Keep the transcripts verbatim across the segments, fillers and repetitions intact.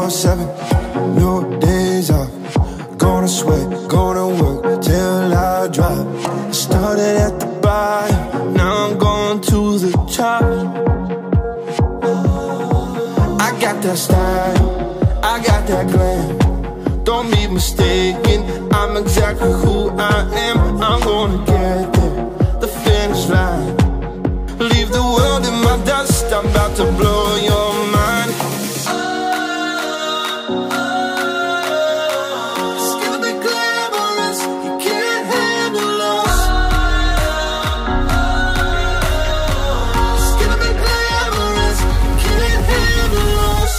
twenty-four seven, no days off. Gonna sweat, gonna work till I drop. Started at the bottom, now I'm going to the top. I got that style, I got that glam. Don't be mistaken, I'm exactly who I am. I'm gonna get there, the finish line. Leave the world in my dust, I'm about to blow your mind. It's gonna be glamorous, you can't handle us. It's gonna be glamorous, you can't handle us.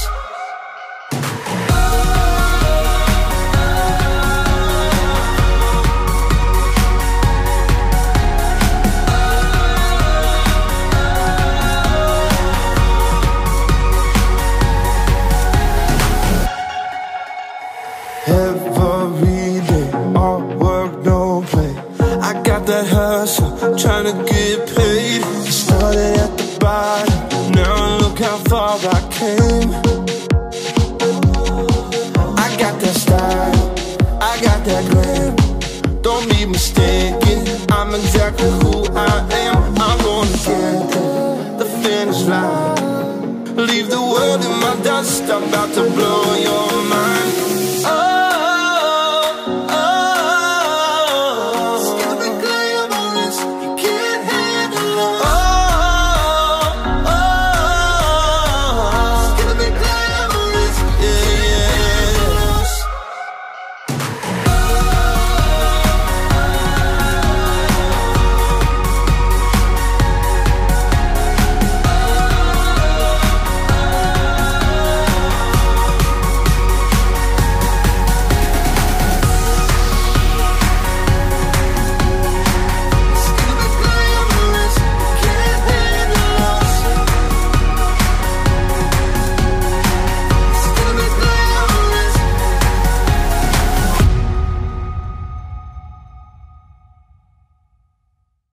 Every day, all work, no play. I got that hustle, tryna get paid. Started at the bottom, now look how far I came. I got that style, I got that glam. Don't be mistaken, I'm exactly who I am. I'm gonna get there, the finish line. Leave the world in my dust, I'm about to blow your